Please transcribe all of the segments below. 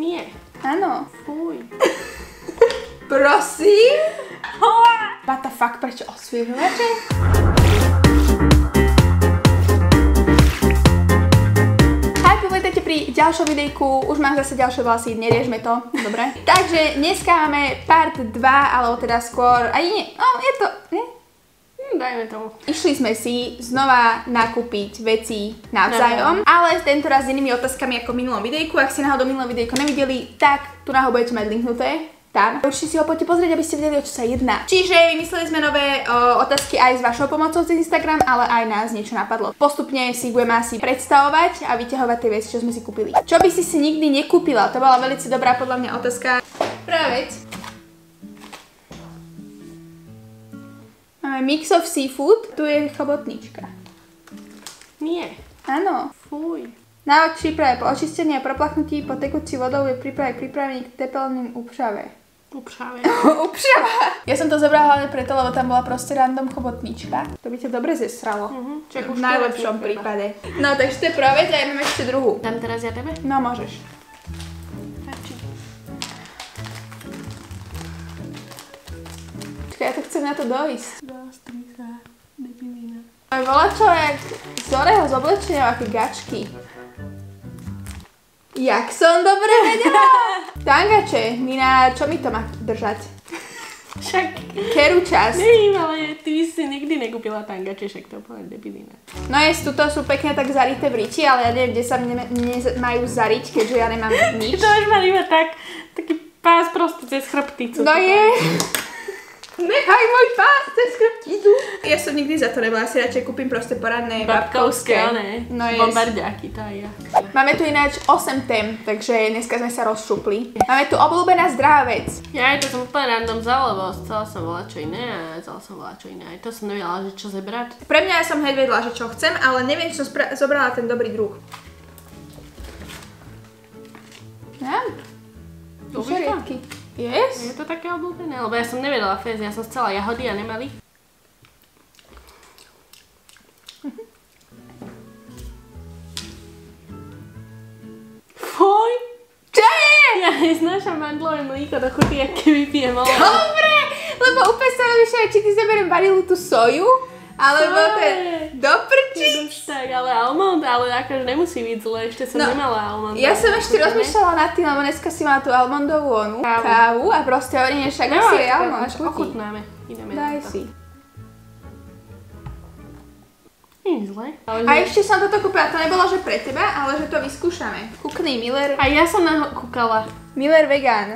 Nie. Áno. Fuj. Prosím? What the fuck, prečo osviežovače? Vítajte pri ďalšom videjku, už mám zase ďalšie vlasy, neriešme to, dobre? Takže dneska máme part 2, alebo teda skôr, ani nie, no je to, nie? Dajme tomu. Išli sme si znova nakúpiť veci navzájom, ale tento raz s inými otázkami ako v minulom videjku. Ak ste náhodou minulom videjko nevideli, tak tu náhodou budete mať linknuté. Tam. Určite si ho poďte pozrieť, aby ste vedeli, o čo sa jedná. Čiže vymysleli sme nové otázky aj s vašou pomocou cez Instagram, ale aj nás niečo napadlo. Postupne si budeme asi predstavovať a vyťahovať tie veci, čo sme si kúpili. Čo by si nikdy nekúpila? To bola veľmi dobrá podľa mňa otázka. Prvá vec. Máme mix of seafood. Tu je chobotnička. Nie. Áno. Fuj. Na príprave po očistení a proplachnutí po tekúci vodou je pripravený k tepelným úpravě. Upšave. Upšava. Ja som to zobrala hlavne preto, lebo tam bola proste random chobotnička. To by ťa dobre zesralo. V najlepšom prípade. No, takže to je prvá vec a ja mám ešte druhú. Dám teraz ja tebe? No, môžeš. Čakaj, ja to chcem na to dojsť. Dostrisa, debilina. Volá čo jak z orého z oblečenia, aké gačky. Jak som dobre vedela? Tangače, Nina, čo mi to má držať? Však... Keru čas. Nevím, ale ty by si nikdy nekúpila tangače, však to úplne debilina. No tuto sú pekne tak zarité v riti, ale ja neviem, kde sa mne majú zariť, keďže ja nemám nič. To už mali iba taký pás proste cez chrbticu. No je. Nechaj môj pás cez chrbticu. Ja som nikdy za to nebola, si radšej kúpim proste poradné babkovské. No bombardiaky, to aj ja. Máme tu ináč 8 tém, takže dneska sme sa rozšupli. Máme tu obľúbená zdravá vec. Ja to som úplne random vzala, lebo chcela som volať čo iné a vzala som volať čo iné. Aj to som nevedela, že čo zebrať. Pre mňa ja som hneď vedela, že čo chcem, ale neviem, či som zobrala ten dobrý druh. Neviem. Žeriedky. Yes? Je to také obľúbené, lebo ja som nevedela fez, ja som chcela jahody a nemali. Fuj! Čo je? Ja neznášam mandlové mlíko do chuty, jak keby pijem olej. Dobre, lebo úplne sa rozmýšľam, či ty zoberieme varilu tú soju, alebo ten do prčic. Tak, ale almond, ale akože nemusí byť zle, ešte som nemala almond. Ja som ešte rozmýšľala nad tým, lebo dneska si mala tú almondovú kávu a proste hovorím, že však asi je almond chutí. Ochutnáme, ideme Daj na to. si. Nie je zle. A ešte som toto kúpila, to nebolo, že pre teba, ale že to vyskúšame. Kúkni Miller. A ja som na ho kúkala. Miller vegan.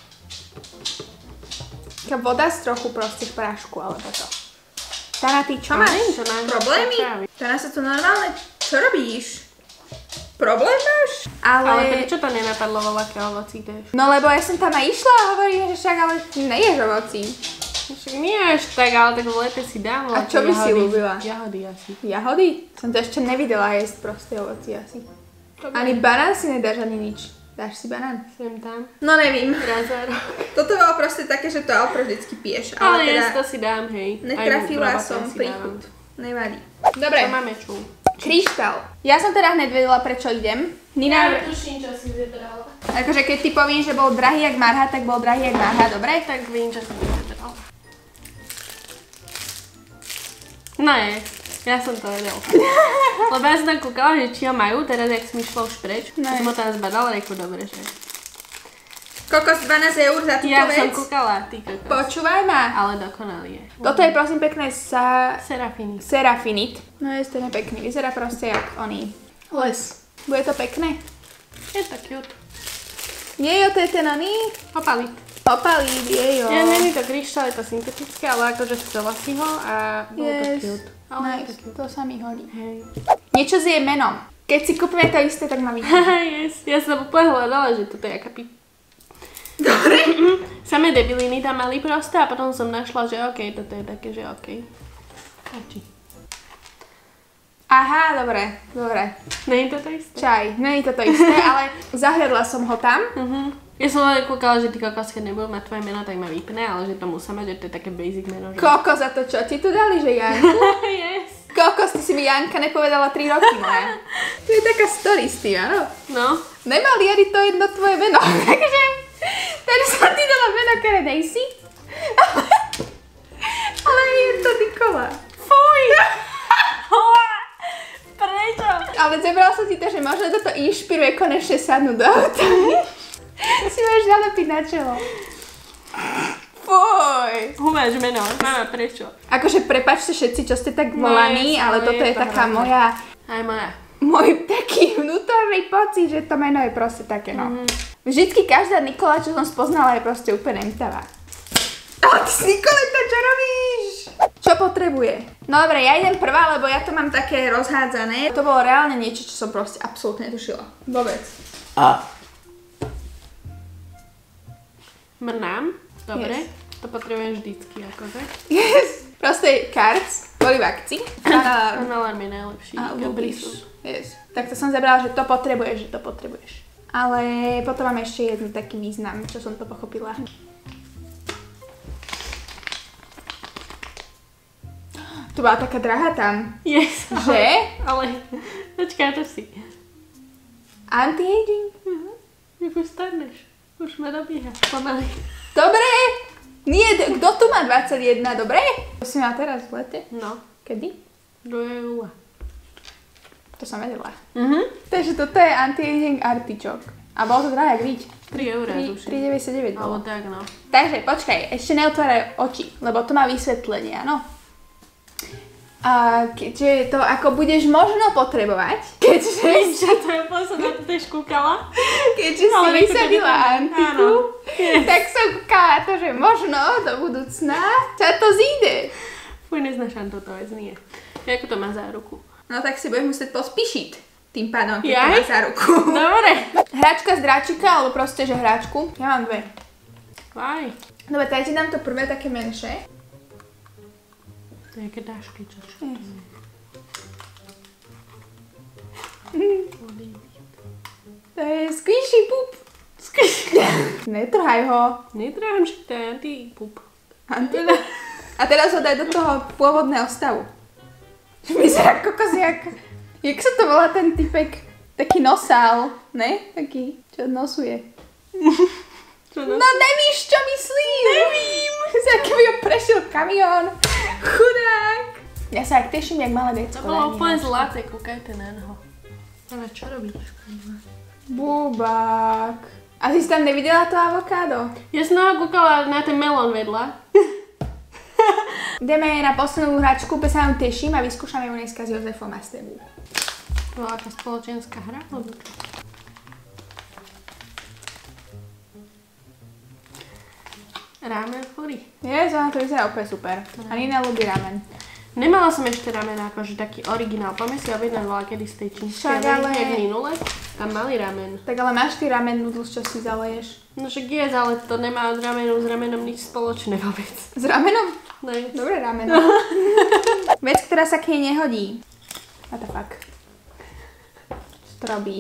Taká voda z trochu proste v prášku, alebo to. Tana, ty čo máš? Problémy? Tana, sa tu normálne... Čo robíš? Problém máš? Ale prečo to nenapadlo voľaké ovocí tež? No lebo ja som tam aj išla a hovorím, že však ale neješ ovocí. Však nie až tak, ale tak v lete si dám. A čo by si ľúbila? Jahody asi. Jahody? Som to ešte nevidela jesť proste ovocí asi. Ani banán si nedáš, ani nič. Dáš si banán? Sem tam. No nevím. Raz za rok. Toto bolo proste také, že to Alpro vždycky piješ. Ale teda to si dám, hej. Netrafila som príchod. Nevadí. Dobre. Čo máme čú? Kryštál. Ja som teda hneď vedela, prečo idem. Nina... Ja tuším, čo si vybrala. Akože keď ty povieš, že bol drahý jak marha, tak bol drahý jak marha, dobre? Tak vím, čo si vybrala. No je. Ja som to vedela. Lebo ja som tam kúkala, že či ho majú, teraz jak som išla už preč. Ja som ho tam zbadala, reku dobre, že... Kokos 12 eur za túto ja vec? Ja som kúkala, ty kokos. Počúvaj ma. Ale dokonalý je. Toto je prosím pekné Serafinit. No je to pekný, vyzerá proste jak oný les. Bude to pekné? Je to cute. Jejo, to je ten oný? Opalit. Opalit, jejo. Ja, není to kryštál, je to syntetické, ale akože chcela si ho a bolo to cute. Ale to sa mi hodí. Hej. Niečo s jej menom. Keď si kúpime to isté, tak ma vidí. Yes. Ja som úplne hľadala, že toto je aká Dobre. Samé debiliny tam mali proste a potom som našla, že okej, toto je také, že okej. Stačí. Aha, dobre. Není to isté? Čaj, není to isté, ale zahľadla som ho tam. Ja som len kúkala, že ty kokos, keď nebudú mať tvoje meno, tak ma vypne, ale že to musí mať, že to je také basic meno. Že... Kokos, za to čo ti tu dali, že Janku? Yes. Kokos, ty si mi Janka nepovedala 3 roky moja. To je taká story s tým, áno? No. Nemal Jari to jedno tvoje meno, takže ten som ti dala meno, ktoré nejsi. Ale je to Nikola. Fuj! Prečo? Ale zebral som ti to, že možno toto inšpiruje konečne sadnúť do auta. Si môžeš nalepiť na čelo. Fuj. Umáš meno, mama, prečo? Akože prepáčte všetci, čo ste tak volaní, ale toto je taká moja... Aj moja. Môj taký vnútorný pocit, že to meno je proste také, no. Vždycky každá Nikola, čo som spoznala, je proste úplne emtavá. Ale ty si Nikoleta, čo robíš? Čo potrebuje? No dobre, ja idem prvá, lebo ja to mám také rozhádzané. To bolo reálne niečo, čo som proste absolútne netušila. Vôbec. Mrnám? Dobre. Yes. To potrebujem vždycky, akože. Yes. Proste cards boli v akcii. Alarm je najlepší. A ľúbiš. Yes. Tak to som zabrala, že to potrebuješ. Ale potom mám ešte jeden taký význam, čo som to pochopila. To bola taká drahá tam. Yes. Že? Ale, počkaj, to si. Anti-aging? Už starneš. Už ma dobíha. Pomaly. Dobre. Nie, kto tu má 21, dobre? To si má teraz v lete? No. Kedy? 2. júla. To som vedela. Takže toto je anti-aging artičok. A bolo to drahé, vidíť. 3 eurá duši. 3,99 bolo. Alebo tak, no. Takže, počkaj, ešte neotváraj oči, lebo to má vysvetlenie, áno? A keďže to ako budeš možno potrebovať, keďže... Čo to je posledná, to tiež kúkala? Keďže si vysadila antiku, tak som kúkala to, že možno do budúcna sa to zíde. Fuj, neznášam toto vec, nie. Ako to má záruku? No tak si budeš musieť pospíšiť tým pádom, keď Jaj? to má záruku. Dobre. Hračka z dráčika, alebo proste, že hračku. Ja mám 2. Vaj. Dobre, takže dám to prvé také menšie. To je keď dášky, čo? To je squishy pup. Netrhaj ho. Netrám, že to je anti-pup. A teraz ho daj do toho pôvodného stavu. Vyzerá kokos jak sa to volá ten typek? Taký nosál, ne? Taký, čo nosuje. No nevíš, čo myslím? Nevím. Jak by ho prešiel kamión. Chudák. Ja sa ak teším, jak malé decko. To bolo úplne zlaté, kúkajte na neho. Ale čo robíš? Bubák. A ty si tam nevidela to avokádo? Ja som ho kúkala na ten melón vedľa. Ideme na poslednú hračku, sa vám teším a vyskúšame ju dneska s Jozefom a s tebou. To bola aká spoločenská hra? Ramen furi. Ona to vyzerá úplne super. A Nina ľubí ramen. Nemala som ešte ramen akože taký originál. Poďme si objednala kedy z tej čínskej, jak minule. Tam mali ramen. Tak ale máš ty ramen noodles, čo si zaleješ? No však je, ale to nemá od ramenu s ramenom nič spoločné vôbec. S ramenom? Ne. Dobre ramen. Vec, ktorá sa k nej nehodí. What the fuck? Čo to robí?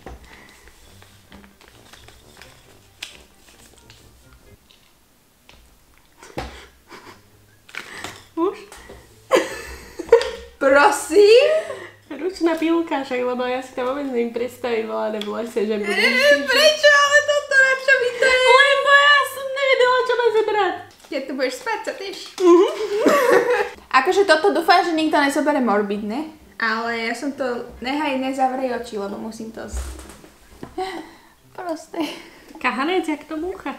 Už? Prosím? Ručná pilka však, lebo ja si tam vôbec neviem predstaviť voľané v lese, že budem... Prečo? Ale toto na čo mi to je? Lebo ja som nevedela, čo ma zebrať. Keď tu budeš spať, sa tiež. Akože toto dúfam, že nikto nezobere morbidne. Ale ja som to... Nehaj, nezavrej oči, lebo musím to... Proste. Kahanec, jak to múcha.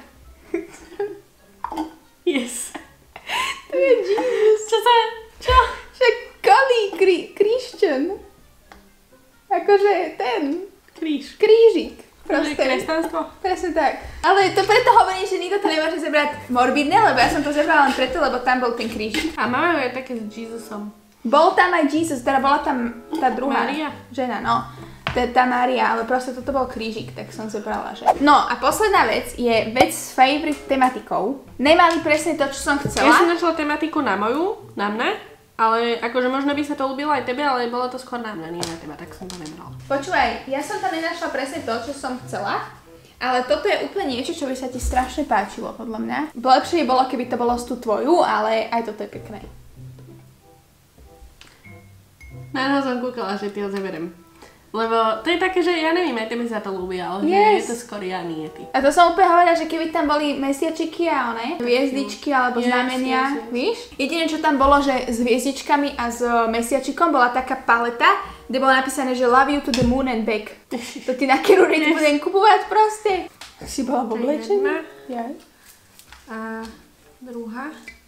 Yes. To je genius. Čo? Však Christian. Akože ten. Krížik. Proste. Kresťanstvo. Presne tak. Ale to preto hovorím, že nikto to nemôže zebrať morbidne, lebo ja som to zebrala len preto, lebo tam bol ten krížik. A máme aj také s Jezusom. Bol tam aj Jesus, teda bola tam tá druhá Mária? žena, no. Tá Mária, ale proste toto bol krížik, tak som zebrala, že... No a posledná vec je vec s favorite tematikou. Nemali presne to, čo som chcela. Ja som našla tematiku na mňa, ale akože možno by sa to ľúbilo aj tebe, ale bolo to skôr na mňa, nie na teba, tak som to nebrala. Počúvaj, ja som tam nenašla presne to, čo som chcela, ale toto je úplne niečo, čo by sa ti strašne páčilo, podľa mňa. Lepšie by bolo, keby to bolo z tú tvoju, ale aj toto je pekné. Na no som kúkala, že ty ho zaberem. Lebo to je také, že ja neviem, aj tebe sa to ľúbi, ale že je to skôr ja, nie ty. A to som úplne hovorila, že keby tam boli mesiačiky a hviezdičky alebo znamenia, víš? Jediné, čo tam bolo, že s hviezdičkami a s mesiačikom bola taká paleta, kde bolo napísané, že love you to the moon and back. To ty na kerúri budem kupovať proste. Si bola v oblečení? A druhá.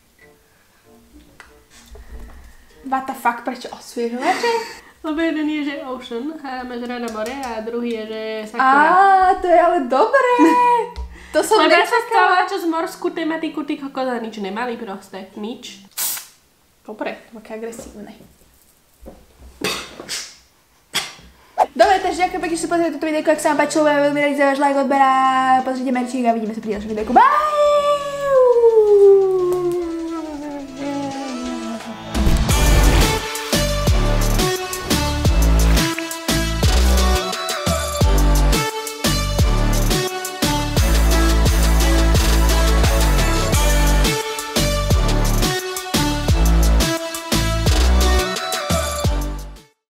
What the fuck, prečo osviežovače? Lebo jeden je, že Ocean, a máš rada more, a druhý je, že Sakura. Á, to je ale dobré. To som nečakala. Lebo ja sa stala, čo z morskú tematiku ty kokoza nič nemali proste. Nič. Dobre, také agresívne. Dobre, takže ďakujem pekne, že ste pozreli toto videjko, ak sa vám páčilo, veľmi radi za váš like, odber a pozrite merčík a vidíme sa pri ďalšom videjku. Bye!